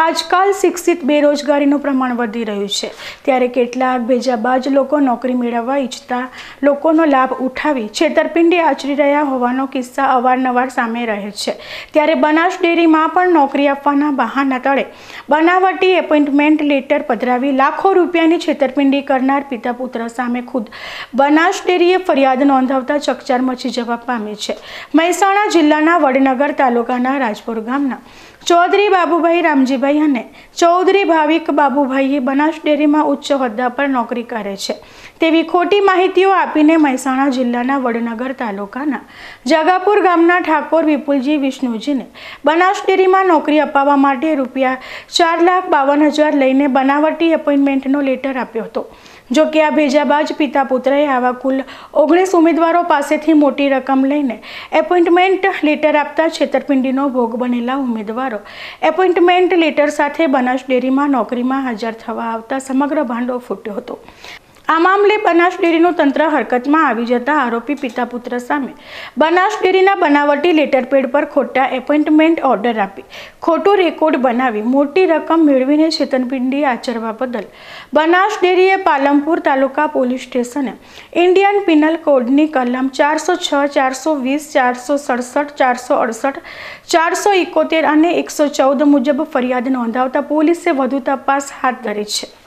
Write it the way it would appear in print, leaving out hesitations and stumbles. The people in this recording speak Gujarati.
આજકાલ શિક્ષિત બેરોજગારીનું પ્રમાણ વધી રહ્યું છે, ત્યારે કેટલાક ભેજાબાજ લોકો નોકરી મેળવવા ઈચ્છતા લોકોનો લાભ ઉઠાવી છેતરપિંડી આચરી રહ્યા હોવાનો કિસ્સા અવારનવાર સામે રહે છે। ત્યારે બનાસ ડેરીમાં પણ નોકરી આપવાના બહાના તળે બનાવટી એપોઇન્ટમેન્ટ લેટર પધરાવી લાખો રૂપિયાની છેતરપિંડી કરનાર પિતા પુત્ર સામે ખુદ બનાસ ડેરીએ ફરિયાદ નોંધાવતા ચકચાર મચી જવા પામી છે। મહેસાણા જિલ્લાના વડનગર તાલુકાના રાજપુર ગામના ચૌધરી બાબુભાઈ રામજીભાઈ અને ચૌધરી ભાવિક બાબુભાઈએ બનાસ ડેરીમાં ઉચ્ચ હોદ્દા પર નોકરી કરે છે તેવી ખોટી માહિતીઓ આપીને મહેસાણા જિલ્લાના વડનગર તાલુકાના જગાપુર ગામના ઠાકોર વિપુલજી વિષ્ણુજીને બનાસ ડેરીમાં નોકરી અપાવવા માટે ₹4,52,000 લઈને બનાવટી એપોઇન્ટમેન્ટનો લેટર આપ્યો હતો। જો કે આ ભેજાબાજ પિતા પુત્રએ આવા કુલ 19 ઉમેદવારો પાસેથી મોટી રકમ લઈને એપોઇન્ટમેન્ટ લેટર આપતા છેતરપિંડીનો ભોગ બનેલા ઉમેદવારો એપોઇન્ટમેન્ટ લેટર સાથે બનાસ ડેરીમાં નોકરીમાં હાજર થવા આવતા સમગ્ર ભાંડો ફૂટ્યો હતો। આ મામલે બનાસ ડેરીનું તંત્ર હરકતમાં આવી જતા આરોપી પિતા પુત્ર સામે બનાસ ડેરીના બનાવટી લેટરપેડ પર ખોટા એપોઇન્ટમેન્ટ ઓર્ડર આપી ખોટું રેકોર્ડ બનાવી મોટી રકમ મેળવીને છેતરપિંડી આચરવા બદલ બનાસ ડેરીએ પાલનપુર તાલુકા પોલીસ સ્ટેશને ઇન્ડિયન પિનલ કોડની કલમ 406, 420, 467, 468, 471 અને 114 મુજબ ફરિયાદ નોંધાવતા પોલીસે વધુ તપાસ હાથ ધરી છે।